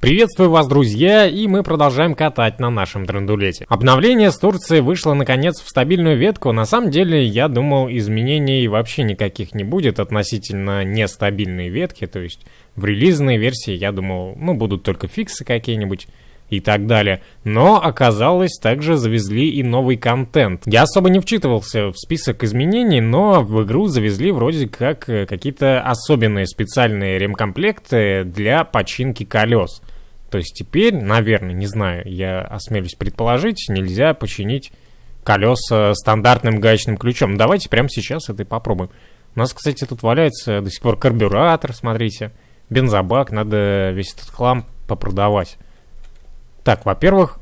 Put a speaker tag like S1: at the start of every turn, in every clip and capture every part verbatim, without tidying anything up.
S1: Приветствую вас, друзья, и мы продолжаем катать на нашем драндулете. Обновление с Турции вышло наконец в стабильную ветку. На самом деле, я думал, изменений вообще никаких не будет относительно нестабильной ветки. То есть в релизной версии, я думал, ну, будут только фиксы какие-нибудь и так далее. Но оказалось, также завезли и новый контент. Я особо не вчитывался в список изменений, но в игру завезли вроде как какие-то особенные специальные ремкомплекты для починки колес. То есть теперь, наверное, не знаю, я осмелюсь предположить, нельзя починить колеса стандартным гаечным ключом. Давайте прямо сейчас это и попробуем. У нас, кстати, тут валяется до сих пор карбюратор, смотрите. Бензобак, надо весь этот хлам попродавать. Так, во-первых,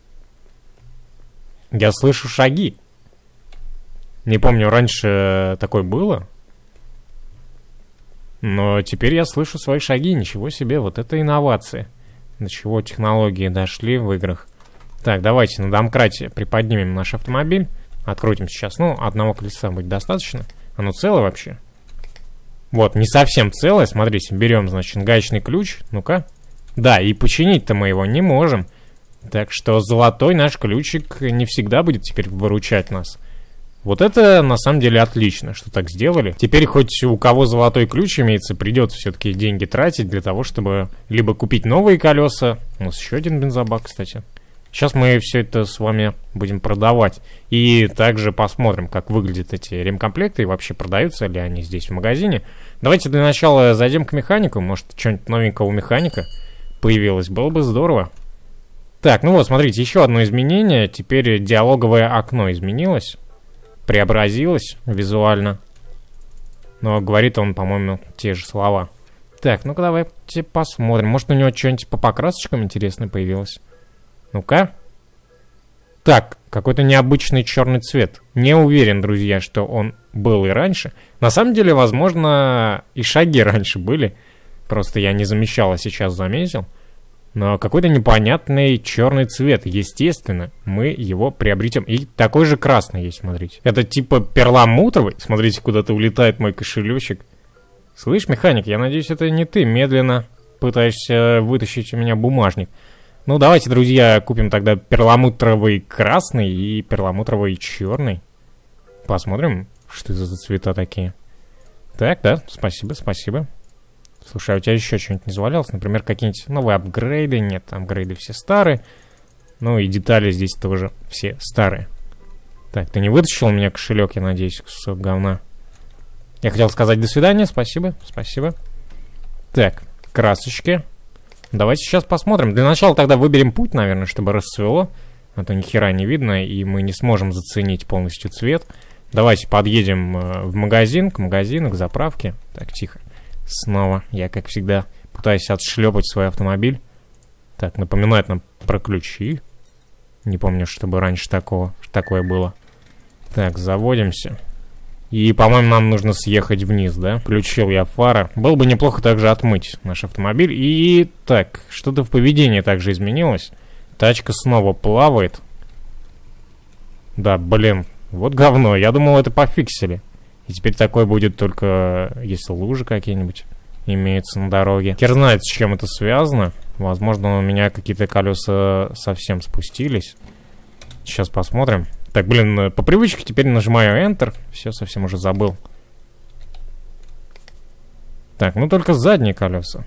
S1: я слышу шаги. Не помню, раньше такое было. Но теперь я слышу свои шаги. Ничего себе, вот это инновация. До чего технологии дошли в играх. Так, давайте на домкрате приподнимем наш автомобиль. Открутим сейчас. Ну, одного колеса будет достаточно. Оно целое вообще? Вот, не совсем целое. Смотрите, берем, значит, гаечный ключ. Ну-ка. Да, и починить-то мы его не можем. Так что золотой наш ключик не всегда будет теперь выручать нас. Вот это на самом деле отлично, что так сделали. Теперь хоть у кого золотой ключ имеется, придется все-таки деньги тратить для того, чтобы либо купить новые колеса. У нас еще один бензобак, кстати. Сейчас мы все это с вами будем продавать. И также посмотрим, как выглядят эти ремкомплекты и вообще продаются ли они здесь в магазине. Давайте для начала зайдем к механику. Может, что-нибудь новенького у механика появилось. Было бы здорово. Так, ну вот, смотрите, еще одно изменение. Теперь диалоговое окно изменилось. Преобразилось визуально. Но говорит он, по-моему, те же слова. Так, ну-ка давайте посмотрим. Может, у него что-нибудь по покрасочкам интересное появилось. Ну-ка. Так, какой-то необычный черный цвет. Не уверен, друзья, что он был и раньше. На самом деле, возможно, и шаги раньше были. Просто я не замечал, а сейчас заметил. Но какой-то непонятный черный цвет. Естественно, мы его приобретем. И такой же красный есть, смотрите. Это типа перламутровый. Смотрите, куда-то улетает мой кошелечек. Слышь, механик, я надеюсь, это не ты медленно пытаешься вытащить у меня бумажник. Ну, давайте, друзья, купим тогда перламутровый красный и перламутровый черный. Посмотрим, что это за цвета такие. Так, да, спасибо, спасибо. Слушай, а у тебя еще что-нибудь не завалялось? Например, какие-нибудь новые апгрейды? Нет, апгрейды все старые. Ну и детали здесь тоже все старые. Так, ты не вытащил у меня кошелек, я надеюсь, кусок говна. Я хотел сказать до свидания, спасибо, спасибо. Так, красочки. Давайте сейчас посмотрим. Для начала тогда выберем путь, наверное, чтобы расцвело. А то ни хера не видно, и мы не сможем заценить полностью цвет. Давайте подъедем в магазин, к магазину, к заправке. Так, тихо. Снова я, как всегда, пытаюсь отшлепать свой автомобиль. Так, напоминает нам про ключи. Не помню, чтобы раньше такого, такое было. Так, заводимся. И, по-моему, нам нужно съехать вниз, да? Включил я фары. Было бы неплохо также отмыть наш автомобиль. И, так, что-то в поведении также изменилось. Тачка снова плавает. Да, блин, вот говно. Я думал, это пофиксили. И теперь такое будет только если лужи какие-нибудь имеются на дороге. Хер знает, с чем это связано. Возможно, у меня какие-то колеса совсем спустились. Сейчас посмотрим. Так, блин, по привычке теперь нажимаю Enter. Все, совсем уже забыл. Так, ну только задние колеса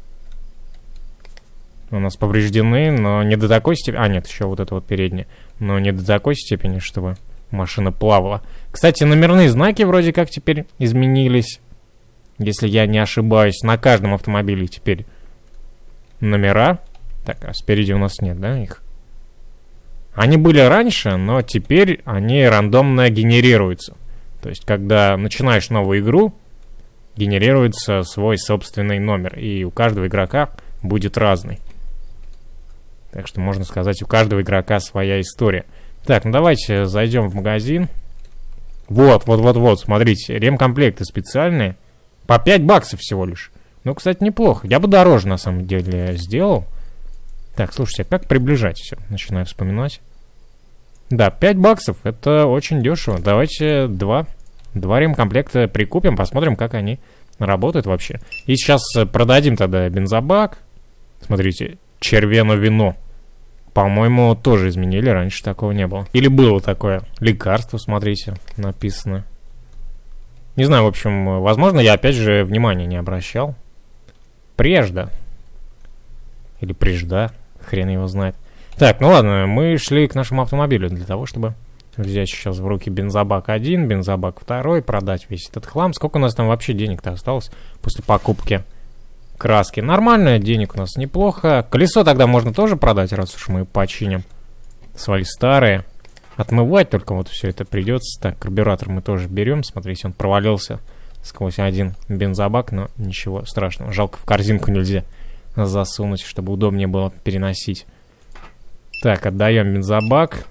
S1: у нас повреждены, но не до такой степени... А, нет, еще вот это вот переднее. Но не до такой степени, чтобы... машина плавала. Кстати, номерные знаки вроде как теперь изменились. Если я не ошибаюсь, на каждом автомобиле теперь номера. Так, а спереди у нас нет, да, их? Они были раньше, но теперь они рандомно генерируются. То есть, когда начинаешь новую игру, генерируется свой собственный номер. И у каждого игрока будет разный. Так что, можно сказать, у каждого игрока своя история. Так, ну давайте зайдем в магазин. Вот, вот, вот, вот, смотрите, ремкомплекты специальные. По пять баксов всего лишь. Ну, кстати, неплохо. Я бы дороже, на самом деле, сделал. Так, слушайте, как приближать все? Начинаю вспоминать. Да, пять баксов, это очень дешево. Давайте два, два ремкомплекта прикупим, посмотрим, как они работают вообще. И сейчас продадим тогда бензобак. Смотрите, червено вино. По-моему, тоже изменили, раньше такого не было. Или было такое. Лекарство, смотрите, написано. Не знаю, в общем, возможно, я опять же внимания не обращал. Прежде. Или прежда, хрен его знает. Так, ну ладно, мы шли к нашему автомобилю для того, чтобы взять сейчас в руки бензобак один, бензобак второй, продать весь этот хлам. Сколько у нас там вообще денег-то осталось после покупки краски? Нормально, денег у нас неплохо. Колесо тогда можно тоже продать, раз уж мы починим свои старые. Отмывать только вот все это придется. Так, карбюратор мы тоже берем. Смотрите, он провалился сквозь один бензобак, но ничего страшного. Жалко, в корзинку нельзя засунуть, чтобы удобнее было переносить. Так, отдаем бензобак.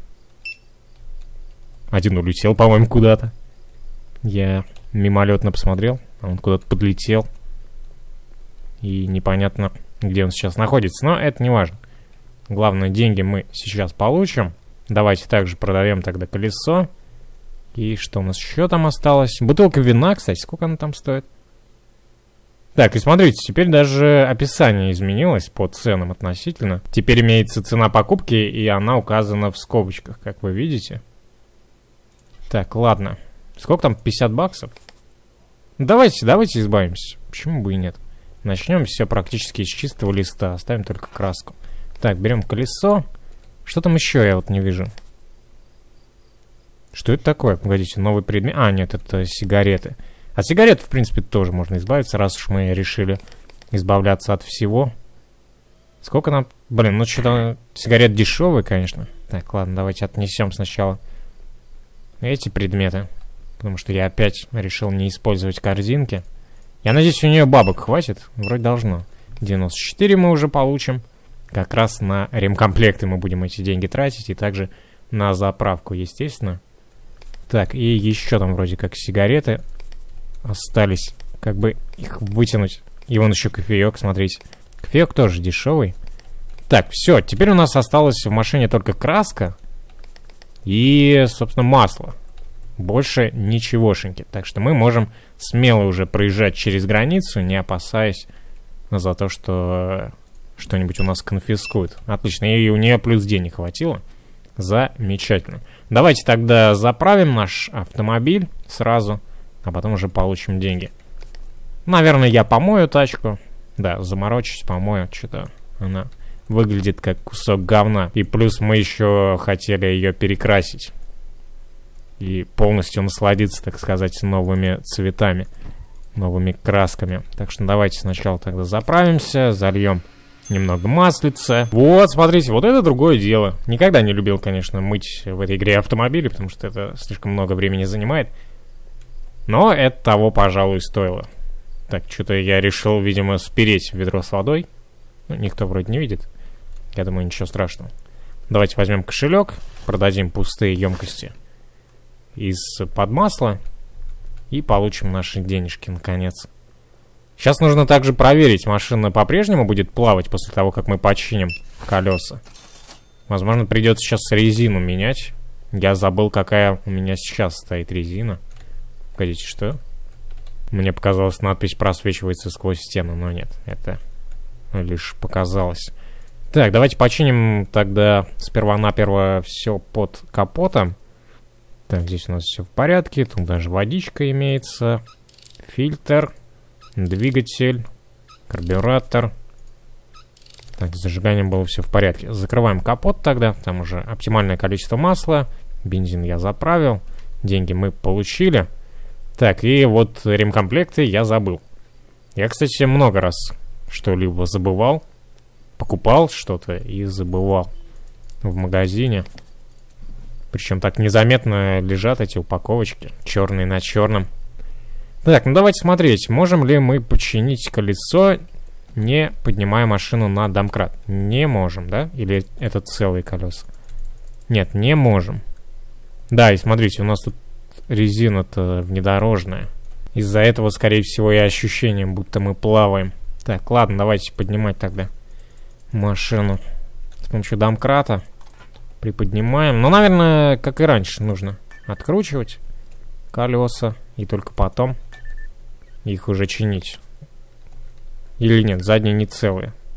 S1: Один улетел, по-моему, куда-то. Я мимолетно посмотрел, а он куда-то подлетел. И непонятно, где он сейчас находится. Но это не важно. Главное, деньги мы сейчас получим. Давайте также продаем тогда колесо. И что у нас еще там осталось? Бутылка вина, кстати, сколько она там стоит? Так, и смотрите, теперь даже описание изменилось по ценам относительно. Теперь имеется цена покупки, и она указана в скобочках, как вы видите. Так, ладно. Сколько там? пятьдесят баксов? Давайте, давайте избавимся. Почему бы и нет? Начнем все практически с чистого листа. Оставим только краску. Так, берем колесо. Что там еще я вот не вижу? Что это такое? Погодите, новый предмет. А, нет, это сигареты. От сигарет, в принципе, тоже можно избавиться, раз уж мы решили избавляться от всего. Сколько нам... Блин, ну что-то... Сигарет дешевые, конечно. Так, ладно, давайте отнесем сначала эти предметы. Потому что я опять решил не использовать корзинки. Я надеюсь, у нее бабок хватит. Вроде должно. девяносто четыре мы уже получим. Как раз на ремкомплекты мы будем эти деньги тратить. И также на заправку, естественно. Так, и еще там вроде как сигареты остались. Как бы их вытянуть. И вон еще кофеек, смотрите. Кофеек тоже дешевый. Так, все. Теперь у нас осталось в машине только краска. И, собственно, масло. Больше ничегошеньки. Так что мы можем смело уже проезжать через границу, не опасаясь за то, что что-нибудь у нас конфискуют. Отлично. И у нее плюс денег хватило. Замечательно. Давайте тогда заправим наш автомобиль сразу, а потом уже получим деньги. Наверное, я помою тачку. Да, заморочусь, помою. Что-то она выглядит как кусок говна. И плюс мы еще хотели ее перекрасить. И полностью насладиться, так сказать, новыми цветами. Новыми красками. Так что давайте сначала тогда заправимся. Зальем немного маслица. Вот, смотрите, вот это другое дело. Никогда не любил, конечно, мыть в этой игре автомобили, потому что это слишком много времени занимает. Но это того, пожалуй, стоило. Так, что-то я решил, видимо, спереть ведро с водой. Ну, никто вроде не видит. Я думаю, ничего страшного. Давайте возьмем кошелек, продадим пустые емкости из-под масла и получим наши денежки, наконец. Сейчас нужно также проверить, машина по-прежнему будет плавать после того, как мы починим колеса. Возможно, придется сейчас резину менять. Я забыл, какая у меня сейчас стоит резина. Погодите, что? Мне показалось, надпись просвечивается сквозь стену, но нет, это лишь показалось. Так, давайте починим тогда сперва-наперво все под капотом. Так, здесь у нас все в порядке, тут даже водичка имеется, фильтр, двигатель, карбюратор. Так, с зажиганием было все в порядке. Закрываем капот тогда, там уже оптимальное количество масла, бензин я заправил, деньги мы получили. Так, и вот ремкомплекты я забыл. Я, кстати, много раз что-либо забывал, покупал что-то и забывал в магазине. Причем так незаметно лежат эти упаковочки, черные на черном. Так, ну давайте смотреть, можем ли мы починить колесо, не поднимая машину на домкрат. Не можем, да? Или это целые колеса? Нет, не можем. Да, и смотрите, у нас тут резина-то внедорожная. Из-за этого, скорее всего, и ощущение, будто мы плаваем. Так, ладно, давайте поднимать тогда машину с помощью домкрата. Приподнимаем. Ну, наверное, как и раньше, нужно откручивать колеса и только потом их уже чинить. Или нет, задние не целые.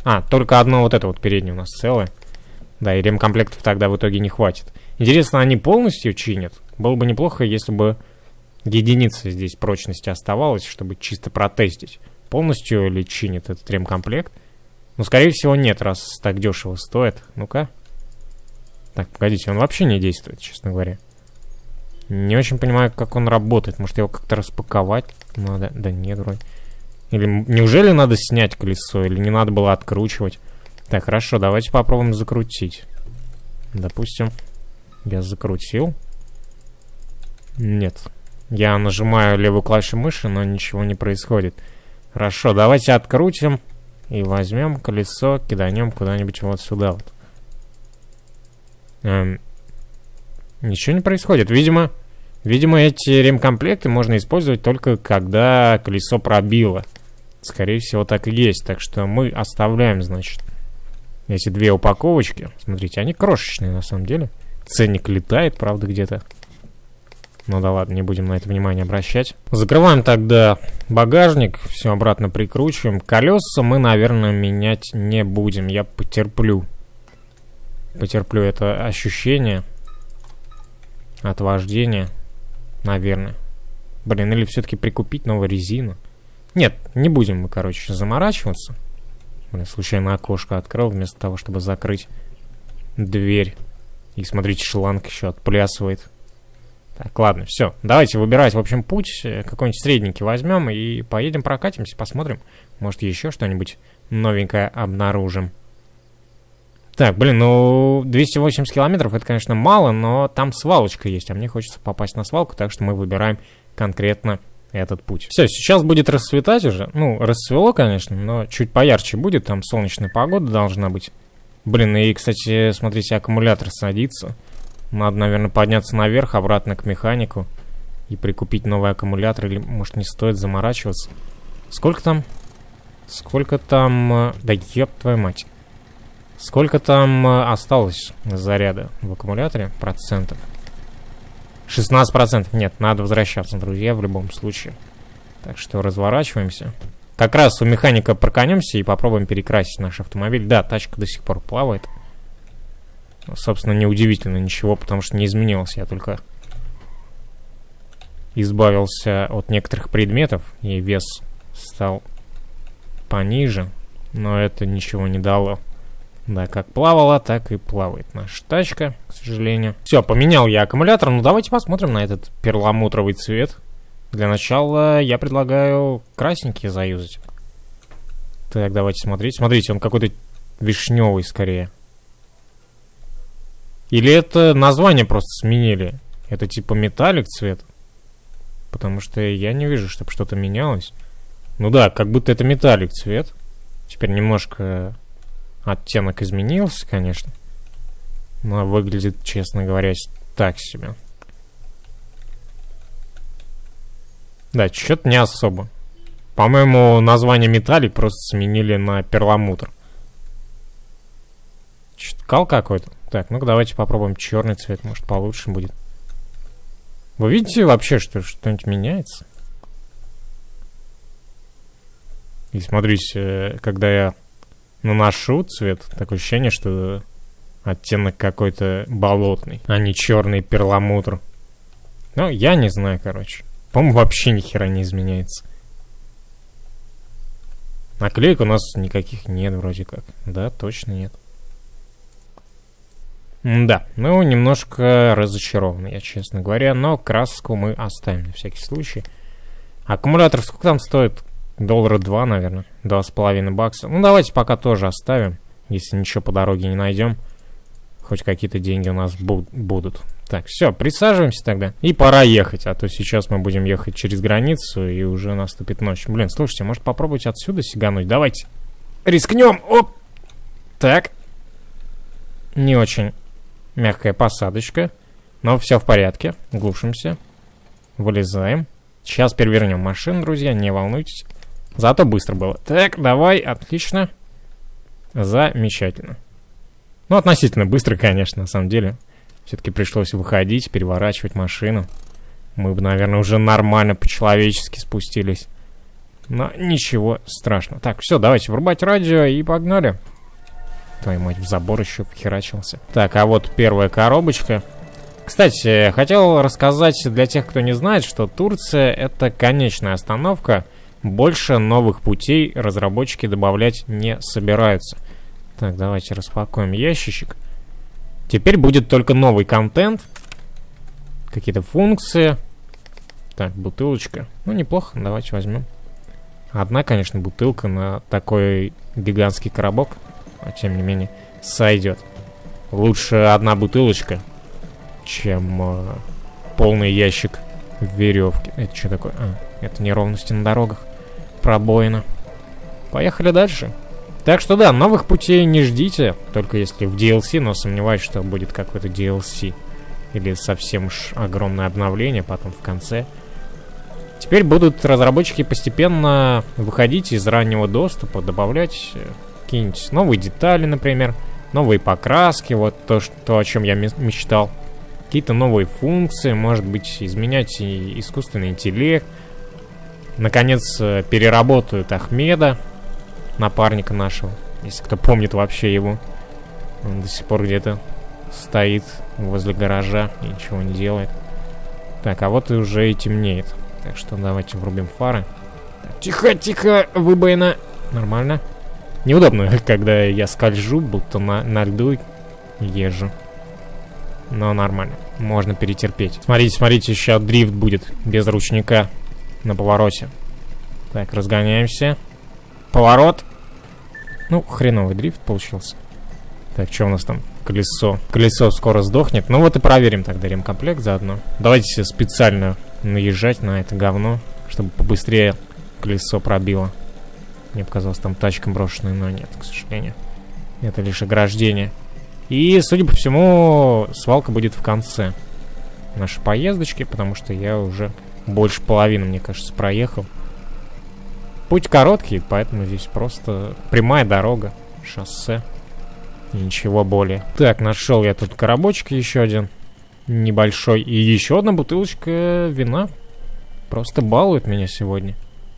S1: А, только одно вот это вот переднее у нас целое. Да, и ремкомплектов тогда в итоге не хватит. Интересно, они полностью чинят? Было бы неплохо, если бы единица здесь прочности оставалась, чтобы чисто протестить. Полностью ли чинит этот ремкомплект? Ну, скорее всего, нет, раз так дешево стоит. Ну-ка. Так, погодите, он вообще не действует, честно говоря. Не очень понимаю, как он работает. Может, его как-то распаковать надо? Да нет, вроде. Или неужели надо снять колесо? Или не надо было откручивать? Так, хорошо, давайте попробуем закрутить. Допустим, я закрутил. Нет. Я нажимаю левую клавишу мыши, но ничего не происходит. Хорошо, давайте открутим. И возьмем колесо, киданем куда-нибудь вот сюда вот. Эм, ничего не происходит. Видимо, видимо, эти ремкомплекты можно использовать только когда колесо пробило. Скорее всего, так и есть. Так что мы оставляем, значит, эти две упаковочки. Смотрите, они крошечные на самом деле. Ценник летает, правда, где-то. Ну да ладно, не будем на это внимание обращать. Закрываем тогда багажник, все обратно прикручиваем. Колеса мы, наверное, менять не будем. Я потерплю. Потерплю это ощущение от вождения, наверное. Блин, или все-таки прикупить новую резину? Нет, не будем мы, короче, заморачиваться. Блин, случайно окошко открыл, вместо того, чтобы закрыть дверь. И смотрите, шланг еще отплясывает. Так, ладно, все. Давайте выбирать, в общем, путь. Какой-нибудь средненький возьмем и поедем прокатимся, посмотрим. Может, еще что-нибудь новенькое обнаружим. Так, блин, ну, двести восемьдесят километров, это, конечно, мало, но там свалочка есть, а мне хочется попасть на свалку, так что мы выбираем конкретно этот путь. Все, сейчас будет расцветать уже. Ну, расцвело, конечно, но чуть поярче будет, там солнечная погода должна быть. Блин, и, кстати, смотрите, аккумулятор садится. Надо, наверное, подняться наверх, обратно к механику и прикупить новый аккумулятор. Или, может, не стоит заморачиваться. Сколько там? Сколько там... Да ёб твою мать. Сколько там осталось заряда в аккумуляторе? Процентов. шестнадцать процентов. Нет, надо возвращаться, друзья, в любом случае. Так что разворачиваемся. Как раз у механика проканемся и попробуем перекрасить наш автомобиль. Да, тачка до сих пор плавает. Собственно, неудивительно ничего, потому что не изменилось. Я только избавился от некоторых предметов, и вес стал пониже. Но это ничего не дало. Да, как плавала, так и плавает наша тачка, к сожалению. Все, поменял я аккумулятор. Ну, давайте посмотрим на этот перламутровый цвет. Для начала я предлагаю красненький заюзать. Так, давайте смотреть. Смотрите, он какой-то вишневый скорее. Или это название просто сменили? Это типа металлик цвет? Потому что я не вижу, чтобы что-то менялось. Ну да, как будто это металлик цвет. Теперь немножко оттенок изменился, конечно. Но выглядит, честно говоря, так себе. Да, что-то не особо. По-моему, название металлик просто сменили на перламутр. Что-то кал какой-то. Так, ну-ка давайте попробуем черный цвет, может получше будет. Вы видите вообще, что что-нибудь меняется? И смотрите, когда я наношу цвет, такое ощущение, что оттенок какой-то болотный, а не черный перламутр. Ну, я не знаю, короче. По-моему, вообще ни хера не изменяется. Наклеек у нас никаких нет вроде как. Да, точно нет. Да, ну, немножко разочарован я, честно говоря, но краску мы оставим на всякий случай. Аккумулятор сколько там стоит? Доллара два, наверное. Два с половиной бакса. Ну, давайте пока тоже оставим, если ничего по дороге не найдем. Хоть какие-то деньги у нас бу- будут. Так, все, присаживаемся тогда. И пора ехать, а то сейчас мы будем ехать через границу, и уже наступит ночь. Блин, слушайте, может попробовать отсюда сигануть? Давайте. Рискнем. Оп! Так. Не очень мягкая посадочка, но все в порядке. Глушимся. Вылезаем. Сейчас перевернем машину, друзья, не волнуйтесь. Зато быстро было. Так, давай, отлично. Замечательно. Ну, относительно быстро, конечно, на самом деле. Все-таки пришлось выходить, переворачивать машину. Мы бы, наверное, уже нормально по-человечески спустились. Но ничего страшного. Так, все, давайте врубать радио и погнали. Твою мать, в забор еще вхерачился. Так, а вот первая коробочка. Кстати, хотел рассказать для тех, кто не знает, что Турция — это конечная остановка. Больше новых путей разработчики добавлять не собираются. Так, давайте распакуем ящичек. Теперь будет только новый контент. Какие-то функции. Так, бутылочка. Ну, неплохо, давайте возьмем. Одна, конечно, бутылка на такой гигантский коробок. А тем не менее, сойдет. Лучше одна бутылочка, чем э, полный ящик веревки. Это что такое? А, это неровности на дорогах. Пробоина. Поехали дальше. Так что да, новых путей не ждите. Только если в ди эл си, но сомневаюсь, что будет какой-то ди эл си. Или совсем уж огромное обновление потом в конце. Теперь будут разработчики постепенно выходить из раннего доступа, добавлять какие-нибудь новые детали, например, новые покраски, вот то, что, о чем я мечтал. Какие-то новые функции, может быть, изменять и искусственный интеллект. Наконец, переработают Ахмеда, напарника нашего, если кто помнит вообще его. Он до сих пор где-то стоит возле гаража и ничего не делает. Так, а вот и уже и темнеет. Так что давайте врубим фары. Тихо, тихо, выбоина. Нормально. Неудобно, когда я скольжу, будто на, на льду езжу. Но нормально. Можно перетерпеть. Смотрите, смотрите, сейчас дрифт будет без ручника на повороте. Так, разгоняемся. Поворот. Ну, хреновый дрифт получился. Так, что у нас там? Колесо. Колесо скоро сдохнет. Ну вот и проверим тогда ремкомплект заодно. Давайте специально наезжать на это говно, чтобы побыстрее колесо пробило. Мне показалось, там тачка брошенная, но нет, к сожалению. Это лишь ограждение. И, судя по всему, свалка будет в конце нашей поездочки, потому что я уже больше половины, мне кажется, проехал. Путь короткий, поэтому здесь просто прямая дорога, шоссе. И ничего более. Так, нашел я тут коробочек еще один. Небольшой. И еще одна бутылочка вина. Просто балует меня сегодня.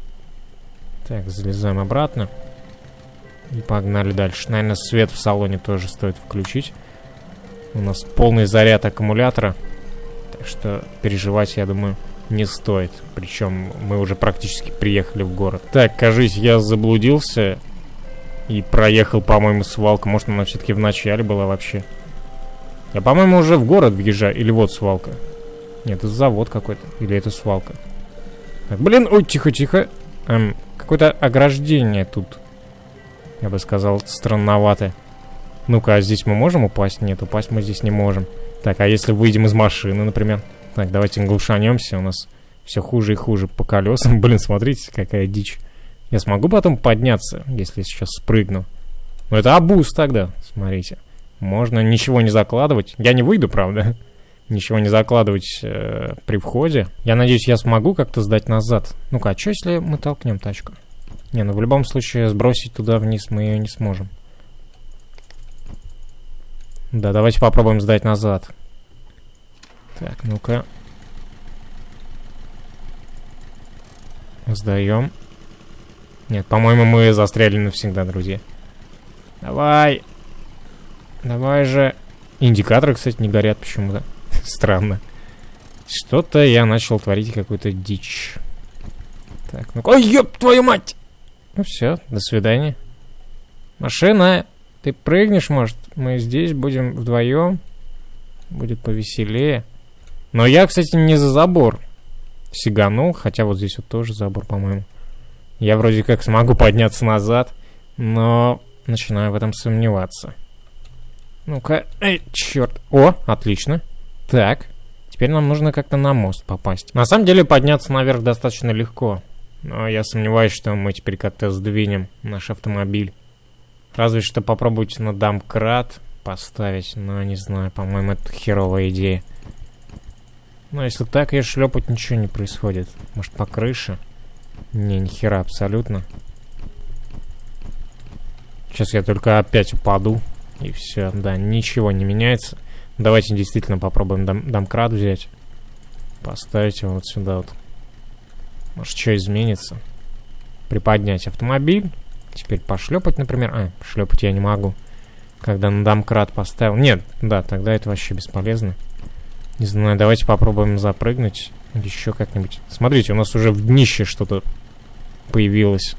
S1: Так, залезаем обратно. И погнали дальше. Наверное, свет в салоне тоже стоит включить. У нас полный заряд аккумулятора. Так что переживать, я думаю, не стоит. Причем мы уже практически приехали в город. Так, кажись, я заблудился. И проехал, по-моему, свалка. Может, она все-таки в начале была вообще. Я, по-моему, уже в город въезжаю. Или вот свалка. Нет, это завод какой-то. Или это свалка. Так, блин, ой, тихо-тихо. Эм, какое-то ограждение тут. Я бы сказал, странновато. Ну-ка, а здесь мы можем упасть? Нет, упасть мы здесь не можем. Так, а если выйдем из машины, например? Так, давайте глушанемся. У нас все хуже и хуже по колесам. Блин, смотрите, какая дичь. Я смогу потом подняться, если сейчас спрыгну? Ну, это абуз тогда, смотрите. Можно ничего не закладывать. Я не выйду, правда. Ничего не закладывать э, при входе. Я надеюсь, я смогу как-то сдать назад. Ну-ка, а что, если мы толкнем тачку? Не, ну в любом случае сбросить туда вниз мы ее не сможем. Да, давайте попробуем сдать назад. Так, ну-ка. Сдаем. Нет, по-моему, мы застряли навсегда, друзья. Давай. Давай же. Индикаторы, кстати, не горят почему-то. Странно. Что-то я начал творить какую-то дичь. Так, ну... Ой, ёб твою мать! Ну все, до свидания. Машина, ты прыгнешь, может? Мы здесь будем вдвоем. Будет повеселее. Но я, кстати, не за забор сиганул. Хотя вот здесь вот тоже забор, по-моему. Я вроде как смогу подняться назад, но начинаю в этом сомневаться. Ну-ка, эй, черт. О, отлично. Так, теперь нам нужно как-то на мост попасть. На самом деле подняться наверх достаточно легко. Но я сомневаюсь, что мы теперь как-то сдвинем наш автомобиль. Разве что попробуйте на домкрат поставить. Но не знаю, по-моему, это херовая идея. Но если так, я шлепать ничего не происходит. Может, по крыше? Не, ни хера абсолютно. Сейчас я только опять упаду. И все, да, ничего не меняется. Давайте действительно попробуем дом домкрат взять. Поставить его вот сюда вот. Может, что изменится? приподнять автомобиль. Теперь пошлепать, например. А, шлепать я не могу. Когда на домкрат поставил. Нет, да, тогда это вообще бесполезно. Не знаю, давайте попробуем запрыгнуть. Или еще как-нибудь. Смотрите, у нас уже в днище что-то появилось.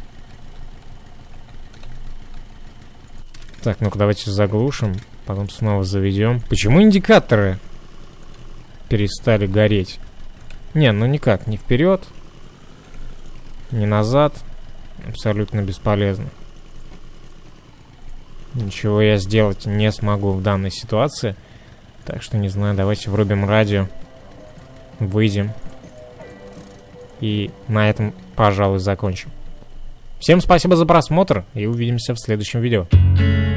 S1: Так, ну-ка давайте заглушим. Потом снова заведем. Почему индикаторы перестали гореть? Не, ну никак, не вперед, не назад. Абсолютно бесполезно. Ничего я сделать не смогу в данной ситуации. Так что, не знаю, давайте врубим радио. Выйдем. И на этом, пожалуй, закончим. Всем спасибо за просмотр. И увидимся в следующем видео.